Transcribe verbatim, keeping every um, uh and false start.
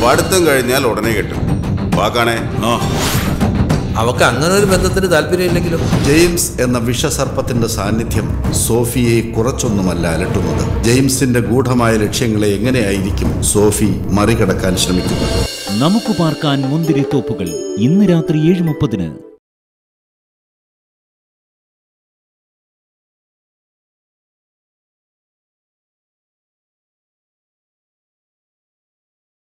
പഠിത്തം കഴിഞ്ഞാൽ ഉടനെ കെട്ടും. വാക്കാണേ. അവക്ക് അങ്ങനെ ഒരു ബന്ധത്തിന് താല്പര്യമില്ലെങ്കിലും ജെയിംസ് എന്ന വിഷസർപ്പത്തിന്റെ സാന്നിധ്യം സോഫിയെ കുറച്ചൊന്നുമല്ല അലട്ടുന്നത്. ജെയിംസിന്റെ ഗൂഢമായ ലക്ഷ്യങ്ങളെ എങ്ങനെയായിരിക്കും സോഫി മറികടക്കാൻ ശ്രമിക്കുന്നത്? നമുക്ക് പാർക്കാൻ മുന്തിരി തോപ്പുകൾ ഇന്ന് രാത്രി ഏഴ് മുപ്പതിന്.